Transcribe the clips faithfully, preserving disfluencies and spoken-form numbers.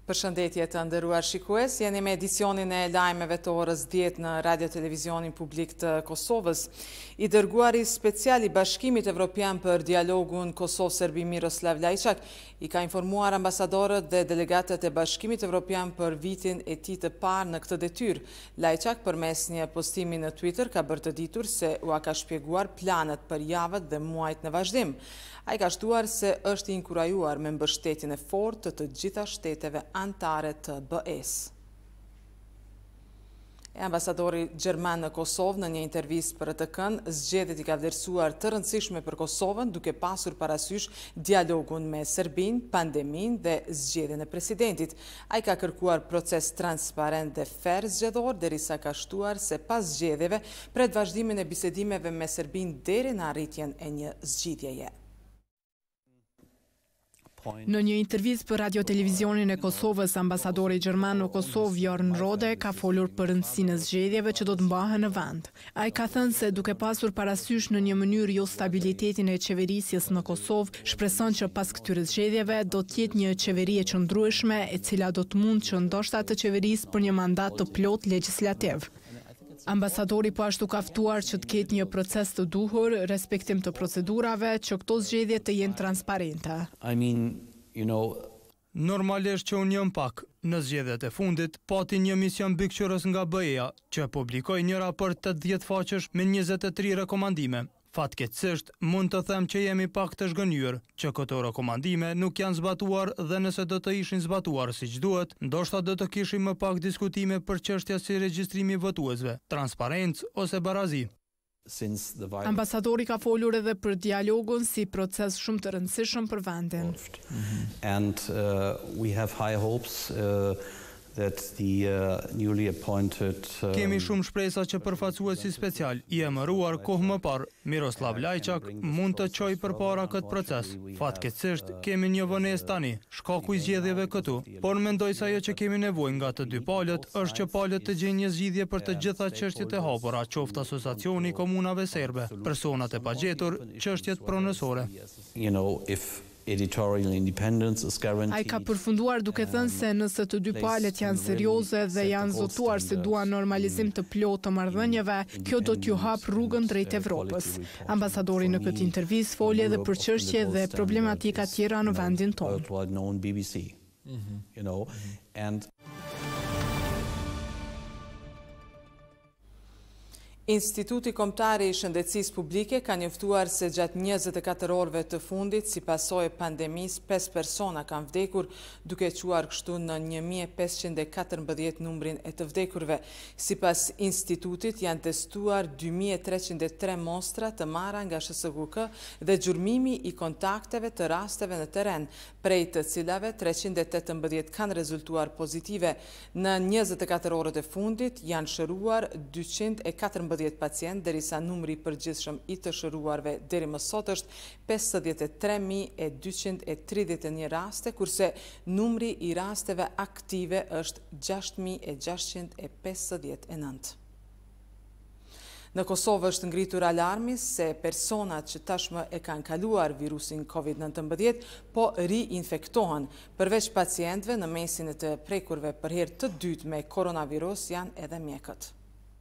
Përshëndetje të nderuar shikues, jeni me edicionin e lajmeve të orës dhjetë në Radio Televizionin Publik të Kosovës. I dërguari special i Bashkimit Evropian për dialogun Kosovë-Serbi Miroslav Lajçak i ka informuar ambasadorët dhe delegatët e Bashkimit Evropian për vitin e tij të parë në këtë detyrë. Lajçak përmes një postimi në Twitter ka bërë të ditur se u ka shpjeguar planet për javët dhe muajt në vazhdim. Ai ka shtuar se është i inkurajuar me mbështetjen e fortë të gjitha shteteve anëtare të B E-s. E ambasadori gjerman në Kosovë në një intervistë për R T K-n zgjedhjet i ka vlerësuar të rëndësishme për Kosovën duke pasur parasysh dialogun me Serbinë, pandeminë dhe zgjedhjen e presidentit. Ai ka kërkuar proces transparent dhe fer zgjedhor derisa ka shtuar se pas zgjedhjeve pret vazhdimin e bisedimeve me Serbinë deri në arritjen e një zgjidhjeje. Në një intervistë për Radio Televizionin e Kosovës, ambasadori gjerman në Kosovë, Jorn Rode, ka folur për rëndësinë e zgjedhjeve që do të mbahen në vend. Ai ka thënë se duke pasur parasysh në një mënyrë jo stabilitetin e qeverisjes në Kosovë, shpreson që pas këtyre zgjedhjeve do të jetë një qeveri e qëndrueshme e cila do të mund që ndoshta të qeverisë për një mandat të plot legjislativ. Ambasadori po ashtu ka ftuar që të ketë një proces të duhur, respektim të procedurave, që këto zgjedhje të jenë transparente. I mean, you know, normalisht që unë jam pak në zgjedhjet e fundit, pati një mision mbikëqyrës nga B E-ja, që publikoi një raport tetëdhjetë faqesh me njëzet e tri rekomandime. Fatkeqësisht, mund të them që jemi pak të zhgënjur, që këto rekomandime nuk janë zbatuar dhe nëse do të ishin zbatuar siç duhet, ndoshta do të kishim më pak diskutime për çështja si regjistrimi i votuesve, transparencë ose barazi. Ambasadori ka folur edhe për dialogun si proces shumë të rëndësishëm për vendin. And uh, we have high hopes uh, that the uh, newly appointed uh, Kemi shumë shpresa që përfaqësuesi special i emëruar kohë më parë, Miroslav Lajçak, mund të çojë përpara këtë proces. Fatkeqësisht kemi një vonesë tani, shkaku i zgjedhjeve këtu, por mendoj se ajo që kemi nevojë nga të dy palët është që palët të gjejnë një zgjidhje për të gjitha çështjet e hapura, qoftë asociacioni komunave serbe, personat e pagjetur, çështjet pronësore. You know, if editorial independence is guaranteed. Ai ka përfunduar duke thënë se nëse të dy palët janë serioze dhe janë zotuar se duan normalizim të plotë të marrëdhënieve, kjo do t'ju hap rrugën drejt Evropës. Ambasadori në këtë intervistë foli edhe për çështje dhe problematika tjera në vendin tonë. You know, and Instituti Kombëtar i Shëndetësisë Publike ka njoftuar se gjatë njëzet e katër orëve të fundit, si pasojë e pandemisë, pesë persona kanë vdekur, duke quar kështu në një mijë e pesëqind e katërmbëdhjetë numrin e të vdekurve. Sipas institutit janë testuar dy mijë e treqind e tre mostra të marra nga S S Q K dhe gjurmimi i kontakteve të rasteve në terren, prej të cilave treqind e tetëmbëdhjetë kanë rezultuar pozitive. Në njëzet e katër orët e fundit janë shëruar dyqind e katërmbëdhjetë pacient, derisa numri i përgjithshëm i të shëruarve deri më sot është pesëdhjetë e tre mijë e dyqind e tridhjetë e një raste, kurse numri i rasteve aktive është gjashtë mijë e gjashtëqind e pesëdhjetë e nëntë. Në Kosovë është ngritur alarmi se personat që tashmë e kanë kaluar virusin COVID nëntëmbëdhjetë po ri-infektohen. Përveç pacientëve, në mesin e të prekurve për herë të dytë me koronavirus janë edhe mjekët.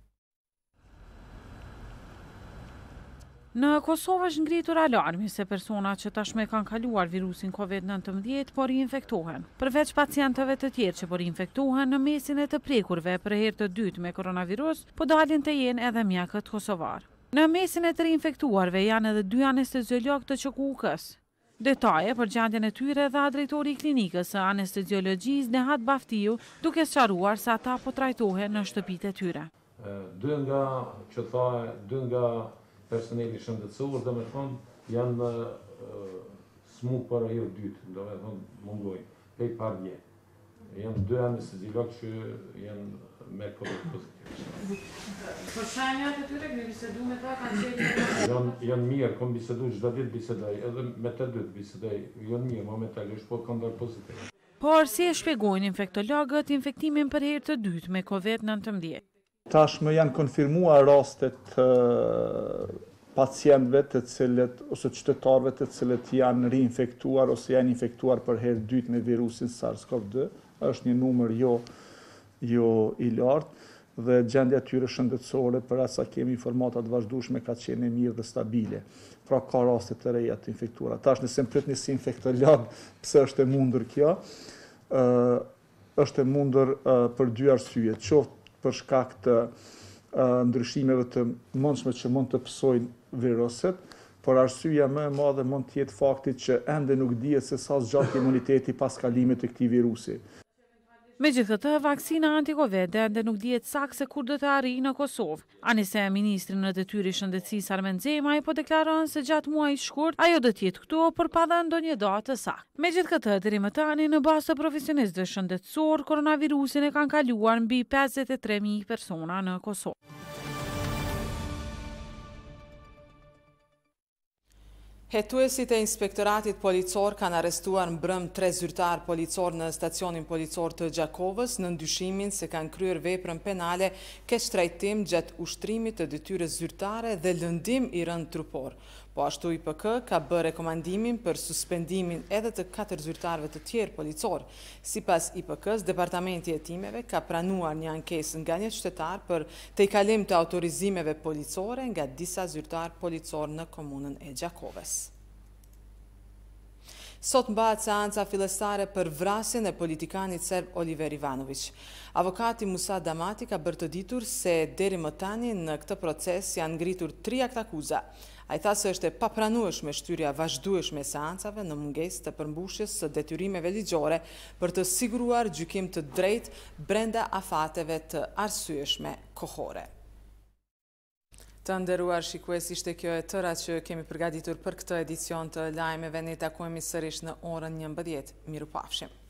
Në Kosovë është ngritur alarmi se personat që tashmë kanë kaluar virusin COVID nëntëmbëdhjetë po rinfektohen. Përveç pacientëve të tjerë që po rinfektohen, në mesin e të prekurve për herë të dytë me koronavirus, po dalin të jenë edhe mjekët kosovar. Në mesin e të rinfektuarve janë edhe dy anesteziologë të Q K U-kës. Detaje për gjendjen e tyre dha drejtori i klinikës së anesteziologjisë Nehat Baftiu, duke sqaruar se ata po trajtohen në shtëpitë e tyre. Dy nga që tha, dy nga personeli shëndetësor, dhe me thonë, janë uh, smuk për herë dytë, dhe me thonë, mungojnë, pej par dje. Janë dy anesteziologë që janë me COVID pozitiv. Për shenjat e tyre, këmi bisedu me ta, kanë qenë? Janë, janë mirë, kom bisedu, çdo ditë bisedaj, edhe me të dytë bisedaj, janë mirë, momentalisht, po kanë dalë pozitiv. Por si e shpjegojnë infektologët infektimin për herë të dytë me COVID nëntëmbëdhjetë? Tashmë janë konfirmuar rastet uh, pacientëve të cilët ose qytetarëve të cilët janë rinfektuar ose janë infektuar për herë dytë me virusin SARS-CoV dy është një numër jo, jo i lartë dhe gjendja tyre shëndetësore për atë sa kemi informata të vazhdueshme ka qenë e mirë dhe stabile. Pra ka raste të reja të infektuara. Tash nëse më prit si infektolog, pse është e mundur kjo? Ë është e mundur për dy arsye, qoftë për shkak të ndryshimeve të mundshme që mund të psojnë viruset, por arsyeja më e madhe mund të jetë fakti që ende nuk dihet se sa zgjat imuniteti pas kalimit të këtij virusi. Megjithatë, vaksina anti-Covid ende nuk dihet saktë se kur do të arrijë në Kosovë. Anise, ministri në detyrë i shëndetësisë Armen Xhemaj po deklaron se gjatë muajit shkurt ajo do të jetë këtu për pa dhënë ndonjë datë të saktë. Megjithatë, deri më tani në bazë të profesionistëve shëndetësor, koronavirusin e kanë kaluar mbi pesëdhjetë e tre mijë persona në Kosovë. Hetuesit e inspektoratit policor kanë arrestuar mbrëm tre zyrtar policor në stacionin policor të Gjakovës në ndyshimin se kanë kryer veprën penale keq trajtim gjatë ushtrimit të detyrës zyrtare dhe lëndim i rënd trupor. Po ashtu I P K ka bërë rekomandimin për suspendimin edhe të katër zyrtarëve të tjerë policor. Sipas I P K-s, Departamenti I Hetimeve ka pranuar një ankesë nga një qytetar për tejkalim të autorizimeve policore nga disa zyrtar policor në komunën e Gjakovës. Sot mbahet seanca fillestare për vrasjen e politikanit serb Oliver Ivanović. Avokati Musa Damati ka bërë të ditur se deri më tani në këtë proces janë ngritur tri aktakuza. Ai tha se është e papranueshme shtyrja vazhdueshme e seancave në mungesë të përmbushjes së detyrimeve ligjore për të siguruar gjykim të drejtë brenda afateve të arsyeshme kohore. Të nderuar shikues, ishte kjo e tëra që kemi përgatitur për këtë edicion të lajmeve. Ne takohemi sërish në orën njëmbëdhjetë. Mirupafshim.